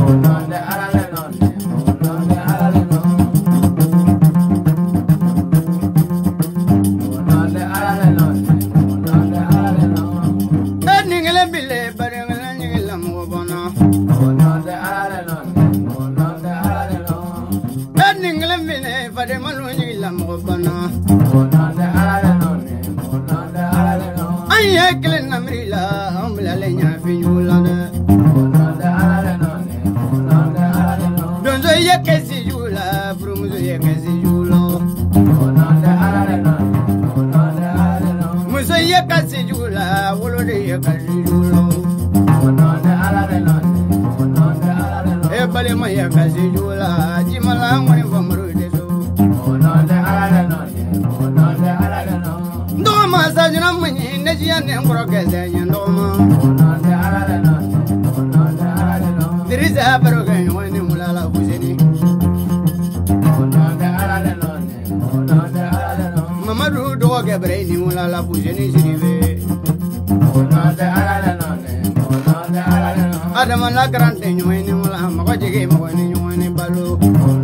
La grande ñoyni mula ma ko jige ma ko ni ñoyni balu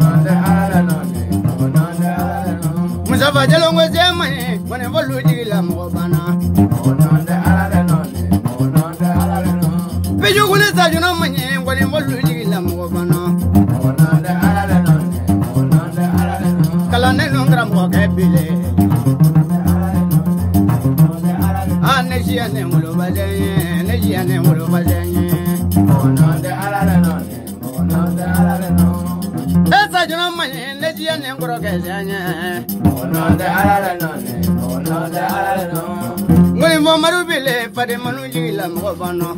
musa fa jalo ngo zemane wona balu jige la mo bana be jogule sa jona manye ngone balu jige la mo bana kala ne no gram ko ke bile ane ji ane mulo bajenye ne ji ane mulo bajenye esa jona manye leji ane ngoro kezanye ngoli mo marubile pade manuji la mobano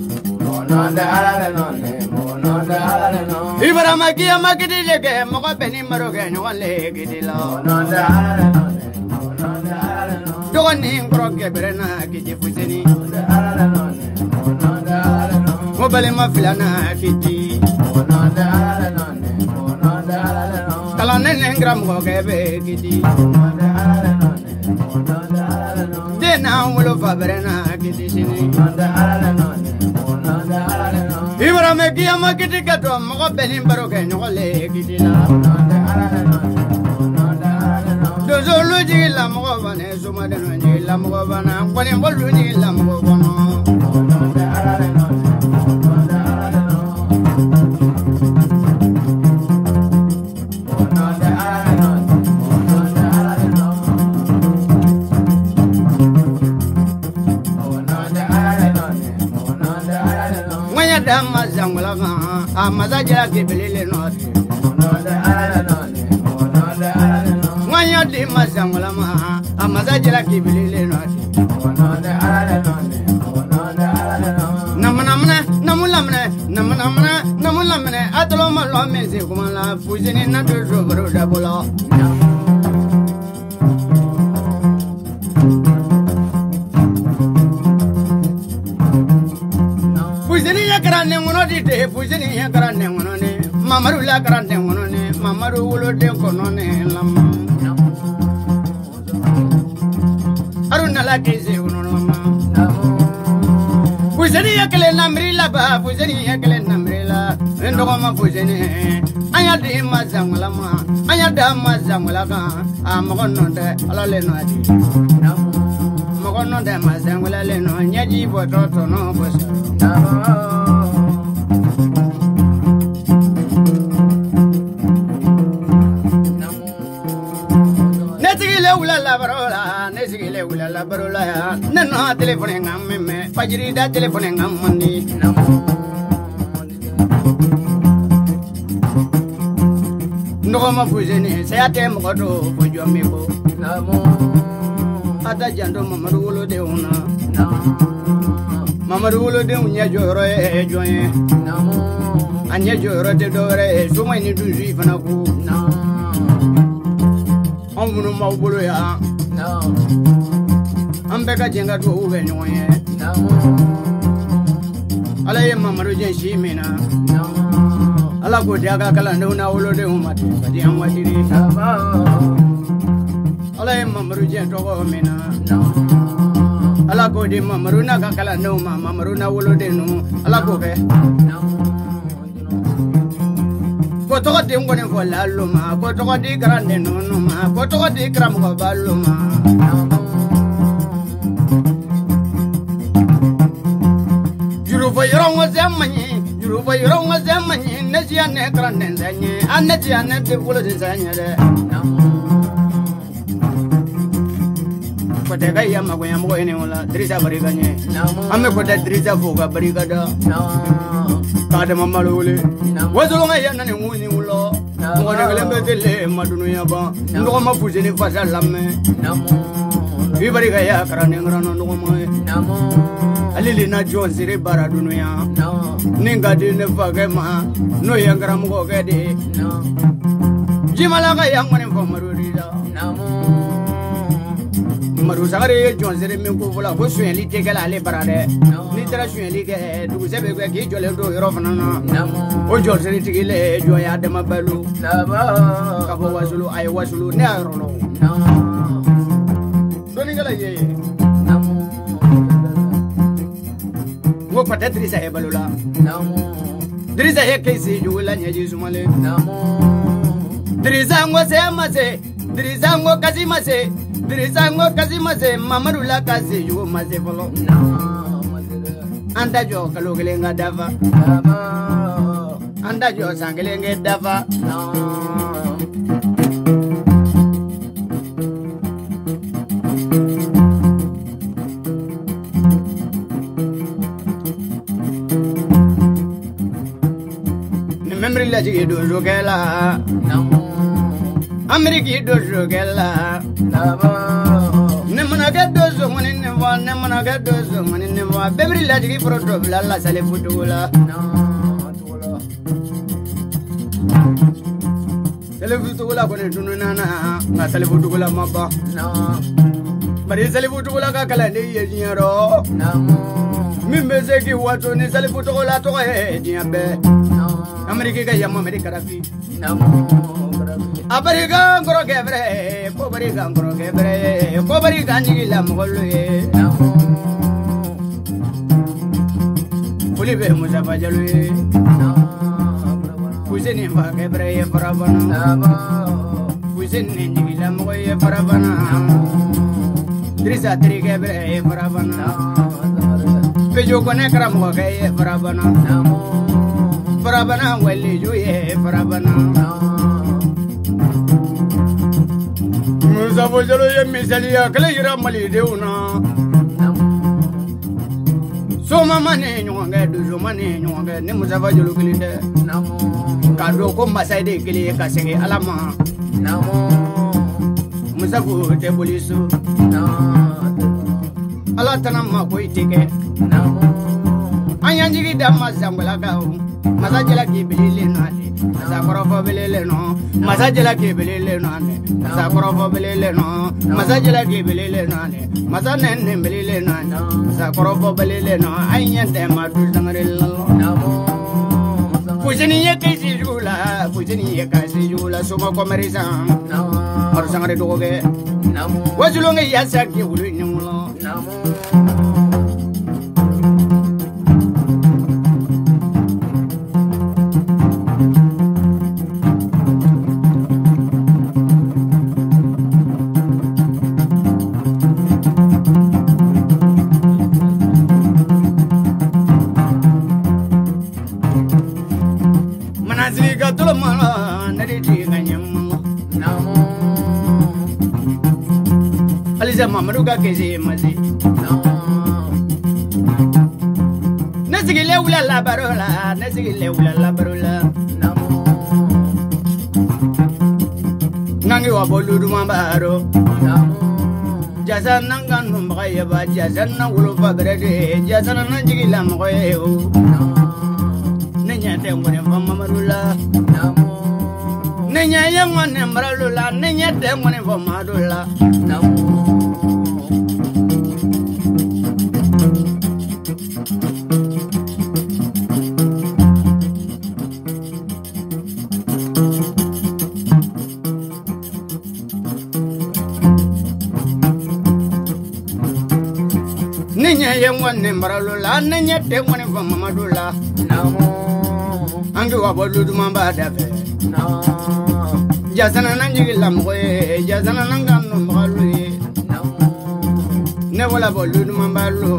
Ibrahima kiya makidi lege mo ko beni maroge nyole gidila dogoni ngoro kebrena kiji fuseni mobile ma filana kiti kala nene ngram ko kebe kiti dena wulo fabrena kiti sini Ibrahima kiya makiti kato mo ko beni baroke nyole kiti la dozolu jila mo ko bane suma deno jila mo ko bana kwani bolu jila mo ko bono Amaza jala kibelele noti Mwanya di mazangula ma Amaza jala kibelele noti Namulamne Atolo malo mezi kumala Fujini na tuzo baruda bola Fujini ya karane ngono dite Fujini ya karane ngono ne Mamaru la karane ngono ne Mamaru ulo de kono ne lam Aruna la keze ngono lama Fujini ya kele namri la ba Fujini ya kele namri la Ndoko ma fujini Anya di mazangula ma Anya da mazangula ka Amakono de alale no adi Makono de mazangula le no Nyaji bototo no bosa Nesigile ula la barola nana telefone ngamme fajiri da telefone ngamandi ndoko mafuzeni sayate mkoto fujo miko ata jando mamaru wolo de una mamaru wolo de unya joro e joye anya joro de dore suma ni duzi fanaku amunu mawbulu ya Ambeka jenga tu uwe nyonye Ala ye mamaru jenshi mina Ala kodi aga kala nduna ulo de umati Kadi amwatiri Ala ye mamaru jen toko mina Ala kodi mamaru na kakala nduma Mamaru na ulo de nu Ala koke to di ngone fo la luma ko to di grande nonuma ko to di kram ko baluma juru fo yorongo zamani juru fo yorongo zamani neji ane grande nzanye aneji ane de bolo de zanye de ko te ga yama ko yama ko ene wala drisa bari ganye ame ko te drisa fo ga bari ga da kada mamalole wazolo nga yana ne nguni ulo ngone gelembe tele madunu yaba ndo ma fujeni fasa lamme bi bari ga ya karane ngrano ndo mo alili na jonsire bara dunuya ninga de ne fagema no yangara mo ga de jimala ga yang ngone fo maruri da maru sagare jonsire min ko vola ko sueli te gala ale barade ni tara sueli ke du sebe ko ki jole do yoro fanana o jonsire tigile joya de mabalu ka bo wasulu ay wasulu ne arolo doni gala ye wo peut-être Drissa e balula Drissa e kesi jula nyaji sumale Drissa ngo se mase Drissa ngo kasi mase Drissa ngo kasi mase Mamadou la kasi yo mase folo anda jo kalogele nga dava anda jo sangele nga dava memri la jigi do jogela Ameriki do jogela nemana ga do zo mani ne wa nemana ga do zo mani ne wa bebri la jigi proto la la sale futola sale futola ko ne dununa na sale futola mabba bari sale futola ka kala ne yero mimbe zeki wato ni sale futola to he diabe Ameriki ga yamma Amerika rafi Abariga ngoro gebre ko bariga ngoro gebre ko bariga ngila mogolwe Fulibe muzafa jalwe Kuzeni ba gebre ye farabana Kuzeni ngila mogoye farabana Drissa tri gebre ye farabana Pejo kone kram ko ye farabana Farabana wali juye farabana Muzafa jalo ye misaliya kala yira mali deuna Soma mane nyonga duzo mane nyonga ne muzafa jalo kilinde kado ko masaide kili ka sege alama Muzafa te bolisu ala tanama ko itike anyanjigi dama zambala gawo Masajela ki bilile nane Masakorofo bilile no Masajela ki bilile nane Masakorofo bilile no Masajela ki bilile nane Masanene bilile nane Masakorofo bilile no Ayente madu zangarilla Kujini ye kasi jula Kujini ye kasi jula Suma komerisa Maru zangare doge Wajulonge yasaki ulu nyumulo Mamadou ga keze mazi Nesigile wula la barola Nesigile wula la barola Nangi wa boludu mambaro Jazan nangan numbaya ba Jazan na wulu fagrede Jazan na jigila mgoye Nenya te mwene fa Mamadou la Nenya ye mwene mbralula Nenya te mwene fa Mamadou la Nenya ye mwene mbralula Nenya te mwene fa Mamadou la Angi wa boludu mamba dafe Jasana nanjigi lamgoye, jasana nanganu mbaluye. Ne wala bolu mambalo.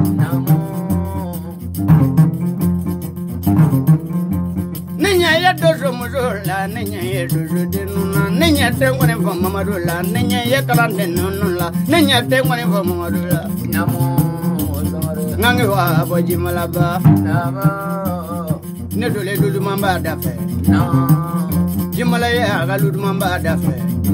Nenya ya dojo mujula, nenya ya dojo denuna, nenya tengwane fa mamadula, nenya ya kalande nunula, nenya tengwane fa mamadula. Nangi wa boji malaba. Ne dole dudu mamba dafe. Jimala ya galudu mamba dafe.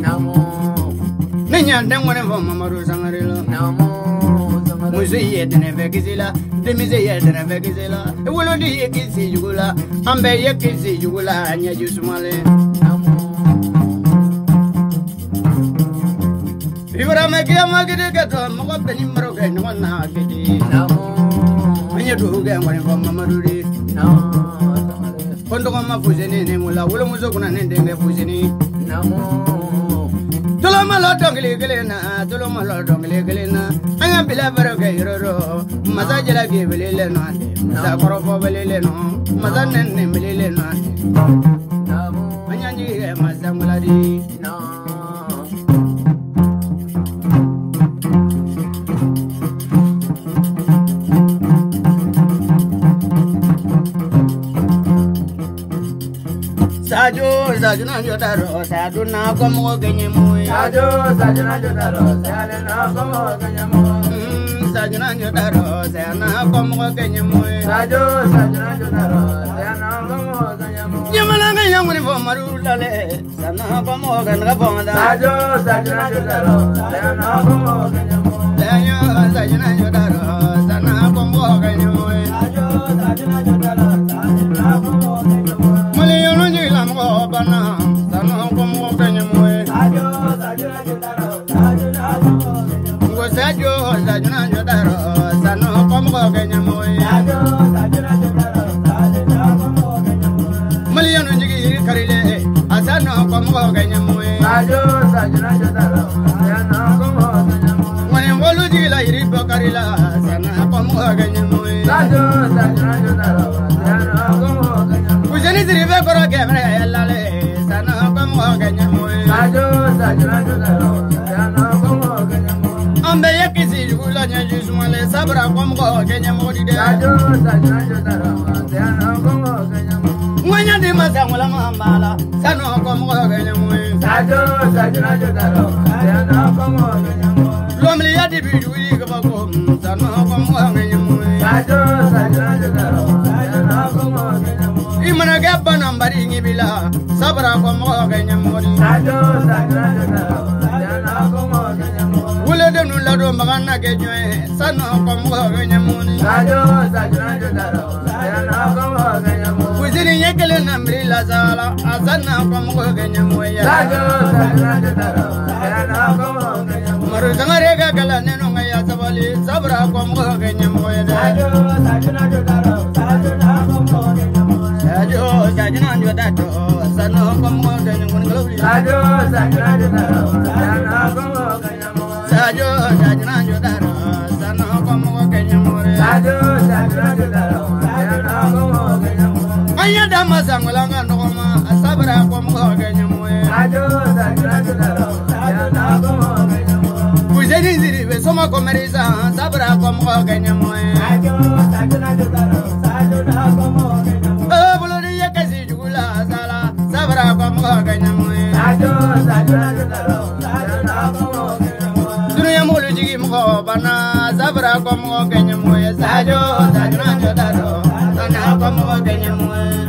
Nenya tengwane fa mamadu sangarila. Muziye dene vegizila, demiziye dene vegizila. Wolodi yekisi jugula, ambe yekisi jugula, anya jusumale. Ibra mekia magide gato, mwa beni maroke nwana kiti. Anya duga ngwane fa mamaduri. Kondo kama fuzeni ne mula, wolo muzo kuna nendenge fuzeni. Tolo malo dongli gelena, tolo malo dongli gelena. Anya bila baroke yororo, maza jela ke belele no ande, maza korofo belele no, maza nenne belele no ande. Anya njige maza muladi. Sajo na jodaro, sadu na komo genye mui. Sajo na jodaro, sadu na komo genye mui. Sajo na jodaro, sadu na komo genye mui. Sajo na jodaro, sadu na komo genye mui. Yamala nga yamuni fo marulale, sana komo genga fonda. Sajo na jodaro, sadu na komo genye mui. Sajo na jodaro, sana komo genye mui. Sajo na jodaro, sadu na komo genye mui. Maliyonu jila mo bana, sana komo genye mui. Sajo na jodaro, sadu na komo genye mui. Ngo sajo na jodaro, sana komo genye mui. Sajo na jodaro, sadu na komo genye mui. Maliyonu jigi karile, asana komo genye mui. Sajo na jodaro, sadu na komo genye mui. Mwene mbolu jila iri bokarila, sana komo genye mui. Sajo na jodaro, sadu na komo genye mui. Kujeni ziribe koro kemre elale, sana komo genye mui. Sajo na jodaro, sadu na komo genye mui. Ambe yekisi jugula nyeji sumale, sabra komo genye mui de. Sajo na jodaro, sadu na komo genye mui. Mwenya di masangula mambala, sana komo genye mui. Sajo na jodaro, sadu na komo genye mui. Lomli ya di biduri kabako, sana komo genye mui. Sajo na jodaro, sadu na komo genye mui. Imana gaba nambari ngibila, sabra komo genye mui. Sajo na jodaro, sadu na komo genye mui. Wule de nula do magana genye, sana komo genye mui. Sajo na jodaro, sadu na komo genye mui. Kujini yekele nambri la sala, asana komo genye mui. Sajo na jodaro, sadu na komo genye mui. Maru sangare gagala nenu ngaya sabali, sabra komo genye mui. Sajo na jodaro, sadu na komo genye mui. Sajo na jodaro, sana komo genye mui. Sajo na jodaro, sadu na komo genye mui. Sajo na jodaro, sana komo genye mui. Sajo na jodaro, sadu na komo genye mui. Anya dama sangulanga nokoma, sabra komo genye mui. Sajo na jodaro, sadu na komo genye mui. Kujeni ziribe soma komerisa, sabra komo genye mui. Sajo na jodaro, sadu na komo genye mui. Bulori yekesi jugula sala, sabra komo genye mui. Sajo na jodaro, sadu na komo genye mui. Dunuya mulu jigi mko bana, sabra komo genye mui. Sajo na jodaro, sana komo genye mui.